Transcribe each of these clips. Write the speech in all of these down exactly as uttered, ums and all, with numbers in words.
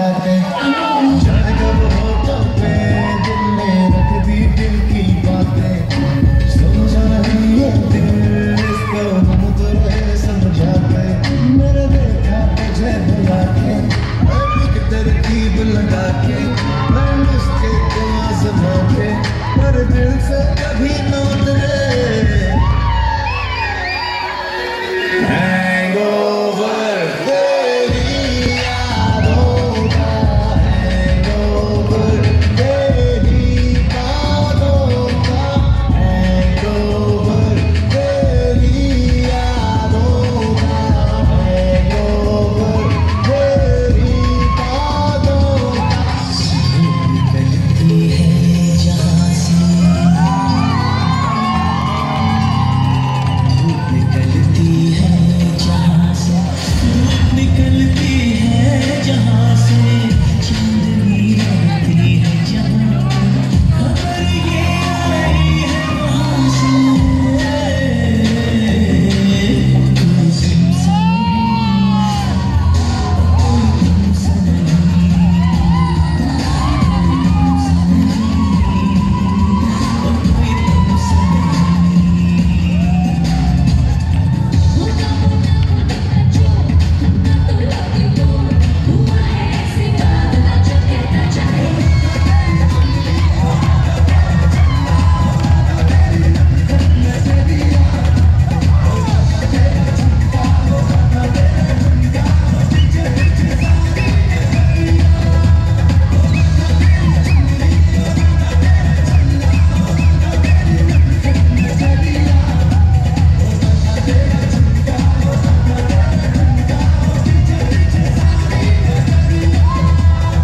लगा के जाने कब होठों पे दिल ने रख दी दिल की बातें समझा नहीं ये दिल इसको हम तो रहे समझाते मेरे देखा तुझे बुला के एक तरकीब लगा के मैं उसके आज़मा के पर दिल से कभी न उतरे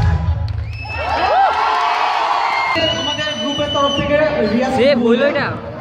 সে বইল এটা